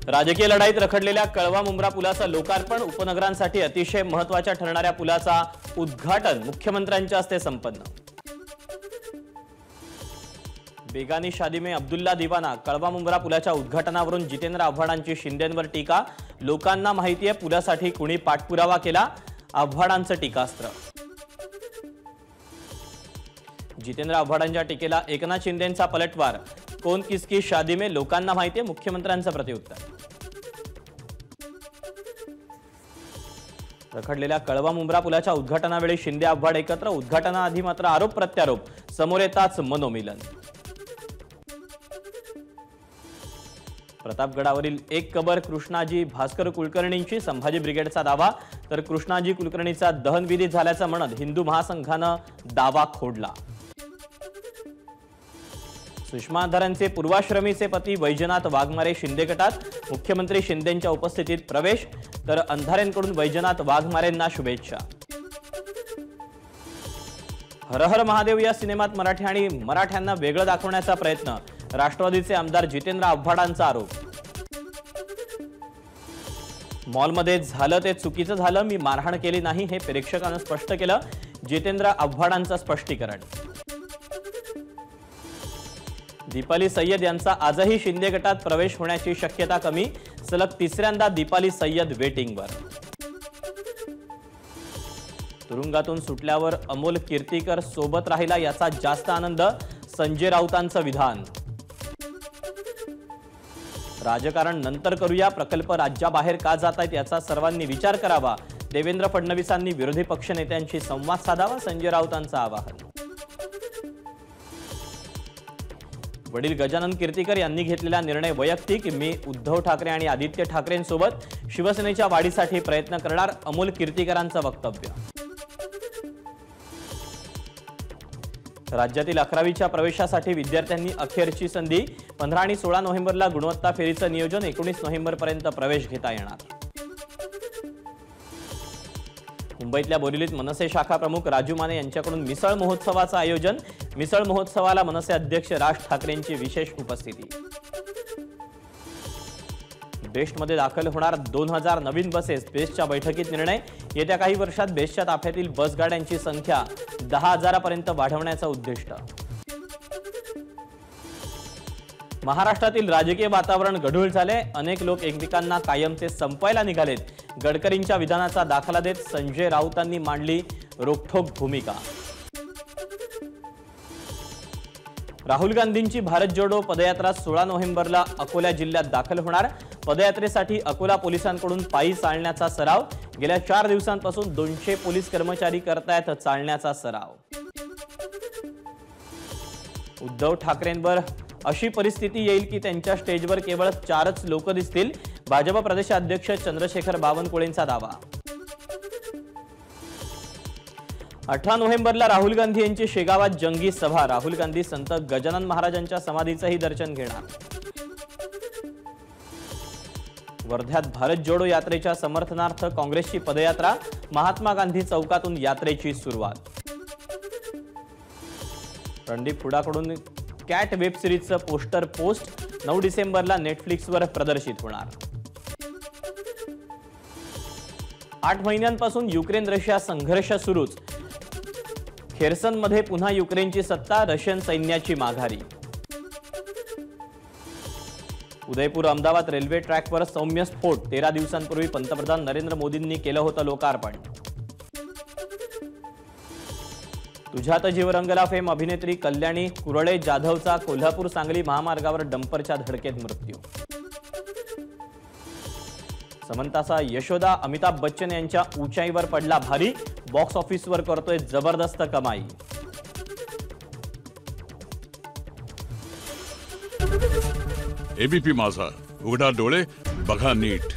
राजकीय लढाईत रखडलेल्या कळवा मुंब्रा पुलाचं लोकार्पण, उपनगरांसाठी अतिशय महत्त्वाच्या ठरणाऱ्या पुलाचा उद्घाटन मुख्यमंत्र्यांच्या हस्ते संपन्न। बेगानी शादी में अब्दुल्ला दीवाना, कळवा मुंब्रा पुलाच्या उद्घाटनावरून जितेंद्र आव्हाडांची शिंदेंवर टीका। लोकांना माहिती आहे पुलासाठी कुणी पाठपुरावा केला, आव्हाडांचं टीकास्त्र। जितेंद्र आव्हाडांच्या टीकेला एकनाथ शिंदेंचा पलटवार, कौन किसकी शादी में, लोकांना माहिती आहे मुख्यमंत्र्यांचं प्रत्युत्तर। रखडलेल्या कळवा मुंब्रा पुलाच्या उद्घाटनावेळी शिंदे आव्हाड एकत्र, उद्घाटनाआधी मात्र आरोप प्रत्यारोप, समोर येताच मनोमिलन। प्रतापगडावरील एक कबर कृष्णाजी भास्कर कुलकर्णींची, संभाजी ब्रिगेडचा दावा, तर कृष्णाजी कुलकर्णीचा दहनविधी झाल्याचं म्हणत हिंदू महासंघानं दावा खोडला। सुषमा अंधारेंचे पूर्वाश्रमीचे पती वैजनाथ वाघमारे शिंदे गटात, मुख्यमंत्री शिंदेंच्या उपस्थितीत प्रवेश, तर अंधारेंकडून वैजनाथ वाघमारेंना शुभेच्छा। हर हर महादेव या सिनेमात मराठी आणि मराठ्यांना वेगळं दाखवण्याचा प्रयत्न, राष्ट्रवादीचे आमदार जितेंद्र आव्हाडांचा आरोप। मॉलमध्ये झालं ते चुकीचं झालं, मी मारहाण केली नाही हे प्रेक्षकांना स्पष्ट केलं, जितेंद्र आव्हाडांचं स्पष्टीकरण। दीपाली सय्यद यांचा आजही शिंदे गटात प्रवेश होण्याची शक्यता कमी, सलग तिसऱ्यांदा दीपाली सय्यद वेटिंगवर। तुरुंगातून सुटल्यावर अमोल कीर्तीकर सोबत राहिला याचा जास्त आनंद, संजय राऊतांचं विधान। राजकारण नंतर करूया, प्रकल्प राज्याबाहेर का जात आहेत याचा सर्वांनी विचार करावा, देवेंद्र फडणवीसांनी विरोधी पक्षनेत्यांशी संवाद साधावा, संजय राऊतांचं आवाहन। वडील गजानन कीर्तीकर यांनी घेतलेला निर्णय वैयक्तिक, मी उद्धव ठाकरे आणि आदित्य ठाकरेंसोबत शिवसेनेच्या वाढीसाठी प्रयत्न करणार, अमोल कीर्तीकरांचं वक्तव्य। राज्यातील 11वीच्या प्रवेशासाठी विद्यार्थ्यांनी अखेरची संधी, 15 आणि 16 नोव्हेंबरला गुणवत्ता फेरीचं नियोजन, 19 नोव्हेंबरपर्यंत प्रवेश घेता येणार। मुंबईतल्या बोरिवलीत मनसे शाखा प्रमुख राजू माने यांच्याकडून मिसळ महोत्सवाचं आयोजन, मिसळ महोत्सवाला मनसे अध्यक्ष राज ठाकरेंची विशेष उपस्थिती। बेस्टमध्ये दाखल होणार 2000 नवीन बसेस, बेस्टच्या बैठकीत निर्णय, येत्या काही वर्षात बेस्टच्या ताफ्यातील बसगाड्यांची संख्या 10,000 पर्यंत वाढवण्याचं उद्दिष्ट। महाराष्ट्रातील राजकीय वातावरण गढूळ झाले, अनेक लोक एकमेकांना कायमचे संपवायला निघालेत, गडकरींच्या विधानाचा दाखला देत संजय राऊतांनी मांडली रोखठोक भूमिका। राहुल गांधींची भारत जोडो पदयात्रा 16 नोव्हेंबरला अकोला जिल्ह्यात दाखल होणार, पदयात्रेसाठी अकोला पोलिसांकडून पायी चालण्याचा सराव, गेल्या 4 दिवसांपासून 200 पोलीस कर्मचारी करतायत चालण्याचा सराव। उद्धव ठाकरेंवर अशी परिस्थिती येईल की त्यांच्या स्टेजवर केवळ 4च लोक दिसतील, भाजप प्रदेशाध्यक्ष चंद्रशेखर बावनकुळेंचा दावा। 18 नोव्हेंबरला राहुल गांधी यांची शेगावात जंगी सभा, राहुल गांधी संत गजानन महाराजांच्या समाधीचंही दर्शन घेणार। वर्ध्यात भारत जोडो यात्रेच्या समर्थनार्थ काँग्रेसची पदयात्रा, महात्मा गांधी चौकातून यात्रेची सुरुवात। रणदीप हुडाकडून कॅट वेब सिरीजचं पोस्टर पोस्ट, 9 डिसेंबरला नेटफ्लिक्सवर प्रदर्शित होणार। 8 महिन्यांपासून युक्रेन रशिया संघर्ष सुरूच, खेर्सनमध्ये पुन्हा युक्रेनची सत्ता, रशियन सैन्याची माघारी। उदयपूर अहमदाबाद रेल्वे ट्रॅकवर सौम्य स्फोट, 13 दिवसांपूर्वी पंतप्रधान नरेंद्र मोदींनी केलं होतं लोकार्पण। तुझ्यात जीव रंगला फेम अभिनेत्री कल्याणी कुरळे जाधवचा कोल्हापूर सांगली महामार्गावर डंपरच्या धडकेत मृत्यू। समंताचा यशोदा अमिताभ बच्चन यांच्या ऊंचाईवर पडला भारी, बॉक्स ऑफिसवर करतोय जबरदस्त कमाई। एबीपी माझा, उघडा डोळे बघा नीट।